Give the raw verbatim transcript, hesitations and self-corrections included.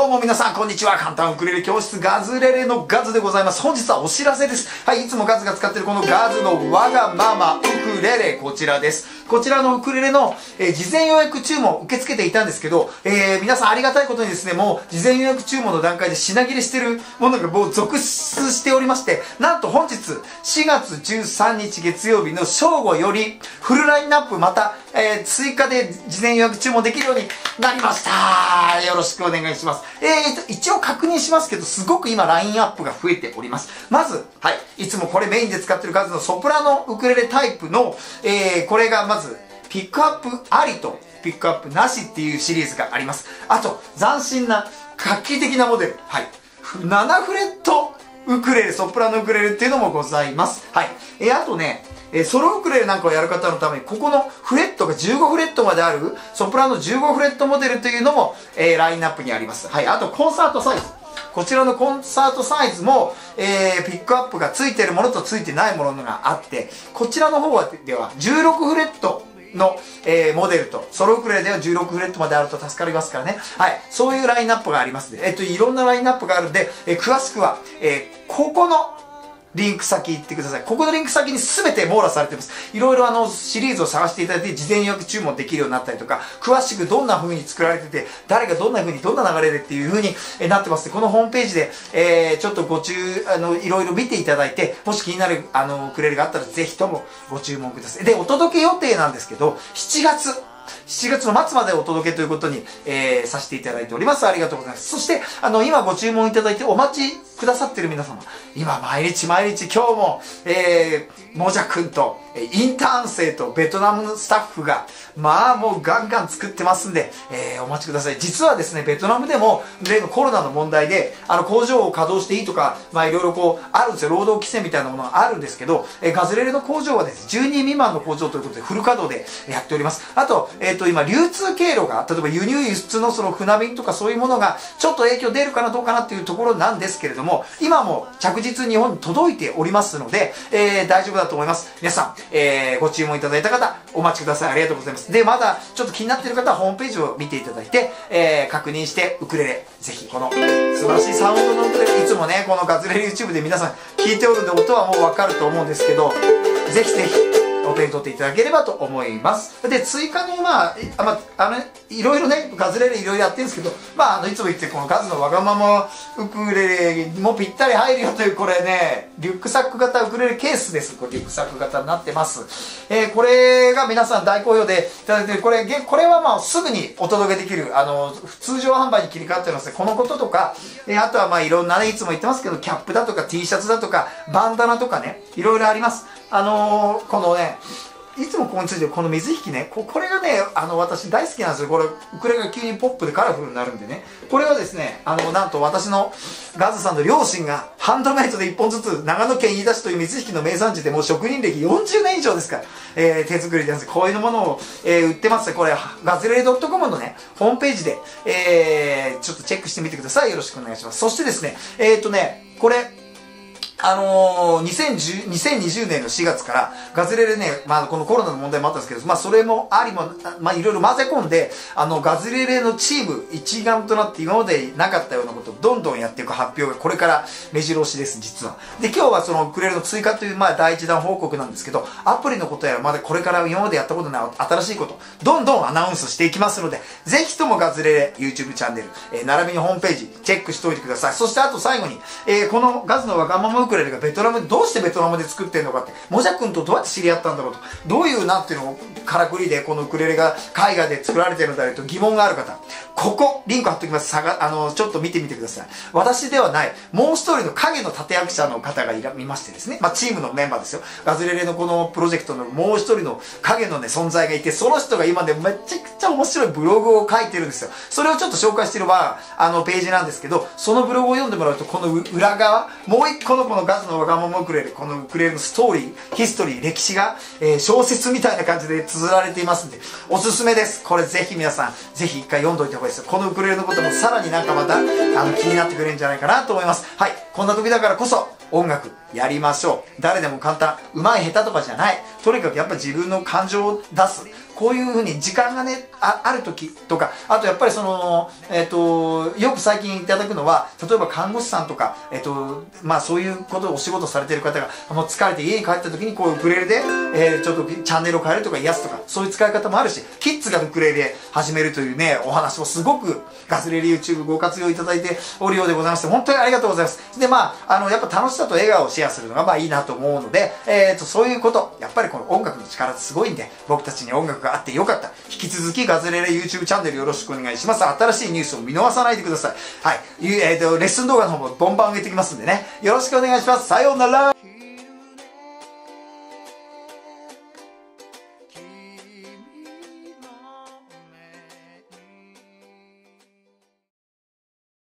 どうも皆さんこんにちは。簡単ウクレレ教室ガズレレのガズでございます。本日はお知らせです。はい、いつもガズが使っているこのガズのわがままウクレレ、こちらです。こちらのウクレレの、えー、事前予約注文受け付けていたんですけど、えー、皆さんありがたいことにですね、もう事前予約注文の段階で品切れしてるものがもう続出しておりまして、なんと本日しがつじゅうさんにち月曜日の正午よりフルラインナップまた、えー、追加で事前予約注文できるようになりました。よろしくお願いします。えーと、一応確認しますけど、すごく今ラインアップが増えております。まず、はい、いつもこれメインで使ってる数のソプラノウクレレタイプの、えー、これがまず、ピックアップありとピックアップなしっていうシリーズがあります。あと、斬新な画期的なモデル。はい。ななフレットウクレレ、ソプラノウクレレっていうのもございます。はい。えー、あとね、えー、ソロウクレレなんかをやる方のために、ここのフレットがじゅうごフレットまである、ソプラノじゅうごフレットモデルというのも、えー、ラインナップにあります。はい。あと、コンサートサイズ。こちらのコンサートサイズも、えー、ピックアップが付いてるものと付いてないものがあって、こちらの方はではじゅうろくフレットの、えー、モデルと、ソロウクレレではじゅうろくフレットまであると助かりますからね。はい。そういうラインナップがありますので、えっと、いろんなラインナップがあるんで、えー、詳しくは、えー、ここの、リンク先行ってください。ここのリンク先に全て網羅されてます。いろいろあのシリーズを探していただいて事前予約注文できるようになったりとか、詳しくどんな風に作られてて、誰がどんな風にどんな流れでっていう風になってます。このホームページで、えー、ちょっとご注、あの、いろいろ見ていただいて、もし気になるあのウクレレがあったらぜひともご注文ください。で、お届け予定なんですけど、しちがつ、しちがつの末までお届けということに、えー、させていただいております。ありがとうございます。そして、あの、今ご注文いただいてお待ちくださってる皆様、今毎日毎日今日も、えー、もじゃくんと、インターン生とベトナムのスタッフが、まあもうガンガン作ってますんで、えー、お待ちください。実はですね、ベトナムでも、例のコロナの問題で、あの、工場を稼働していいとか、まあいろいろこう、あるんですよ。労働規制みたいなものがあるんですけど、えー、ガズレレの工場はですね、じゅうにん未満の工場ということでフル稼働でやっております。あと、えっと、今、流通経路が、例えば輸入輸出のその船便とかそういうものが、ちょっと影響出るかなどうかなっていうところなんですけれども、今も着実に日本に届いておりますので、えー、大丈夫だと思います。皆さん、えー、ご注文いただいた方、お待ちください。ありがとうございます。で、まだちょっと気になっている方はホームページを見ていただいて、えー、確認してウクレレ、ぜひこの素晴らしいサウンドのウクレレ、いつもね、このガズレレ YouTube で皆さん聞いておるんで音はもうわかると思うんですけど、ぜひぜひ、お手に取っていただければと思います。で、追加の、まあ、あまあの、いろいろね、ガズレレいろいろやってるんですけど、まあ、あの、いつも言ってるこのガズのわがままウクレレもぴったり入るよという、これね、リュックサック型ウクレレケースです。これリュックサック型になってます。えー、これが皆さん大好評でいただいてる、これ、これはまあ、すぐにお届けできる、あの、通常販売に切り替わってますね。このこととか、えー、あとはまあ、いろんなね、いつも言ってますけど、キャップだとか T シャツだとか、バンダナとかね、いろいろあります。あのー、このね、いつもここについてるこの水引きね、ここれがね、あの、私大好きなんですよ。これ、ウクレレが急にポップでカラフルになるんでね。これはですね、あの、なんと私のガズさんの両親がハンドメイドでいっぽんずつ、長野県飯田市という水引きの名産地でもう職人歴よんじゅうねん以上ですから、えー、手作りでやつ。こういうものを、えー、売ってますね。これ、ガズレレ .com のね、ホームページで、えー、ちょっとチェックしてみてください。よろしくお願いします。そしてですね、えーとね、これ、あのー、にせんじゅう、にせんにじゅうねんのしがつから、ガズレレね、まあ、このコロナの問題もあったんですけど、まあ、それもありも、まあ、いろいろ混ぜ込んで、あの、ガズレレのチーム一丸となって今までなかったようなことをどんどんやっていく発表が、これから目白押しです、実は。で、今日はそのウクレレの追加という、まあ、第一弾報告なんですけど、アプリのことやら、まだこれから今までやったことない新しいこと、どんどんアナウンスしていきますので、ぜひともガズレレ YouTube チャンネル、えー、並びにホームページ、チェックしておいてください。そしてあと最後に、えー、このガズのわがままウクレレがベトナムでどうしてベトナムで作ってんのかって、もじゃくんとどうやって知り合ったんだろうと、どういうなんていうのからくりでこのウクレレが海外で作られてるんだろうと疑問がある方、ここリンク貼っておきます。さがあのちょっと見てみてください。私ではないもう一人の影の立役者の方がいら見ましてですね、まあ、チームのメンバーですよ。ガズレレのこのプロジェクトのもう一人の影のね存在がいて、その人が今ねめちゃくちゃ面白いブログを書いてるんですよ。それをちょっと紹介してるはあのページなんですけど、そのブログを読んでもらうと、この裏側もう一個のこのガズのわがままウクレレ、このウクレレのストーリー、ヒストリー、歴史が、えー、小説みたいな感じで綴られていますんで、おすすめです。これぜひ皆さん、ぜひ一回読んどいた方がいいですよ。このウクレレのこともさらになんかまた、あの、気になってくれるんじゃないかなと思います。はい。こんな時だからこそ、音楽、 やりましょう。誰でも簡単、うまい下手とかじゃない。とにかくやっぱ自分の感情を出す。こういうふうに時間がね、あ、ある時とか、あとやっぱりその、えっと、よく最近いただくのは、例えば看護師さんとか、えっと、まあそういうことをお仕事されてる方が、もう疲れて家に帰った時にこうウクレレで、えー、ちょっとチャンネルを変えるとか癒すとか、そういう使い方もあるし、キッズがウクレレ始めるというね、お話をすごくガズレレ YouTube ご活用いただいておるようでございまして、本当にありがとうございます。で、まあ、あの、やっぱ楽しさと笑顔をシェアするのがまあいいなと思うので、えっと、そういうこと、やっぱりこの音楽の力ってすごいんで、僕たちに音楽があってよかった。引き続きガズレレ YouTube チャンネルよろしくお願いします。新しいニュースを見逃さないでください。はい。えっと、レッスン動画の方もボンバン上げてきますんでね。よろしくお願いします。さようなら。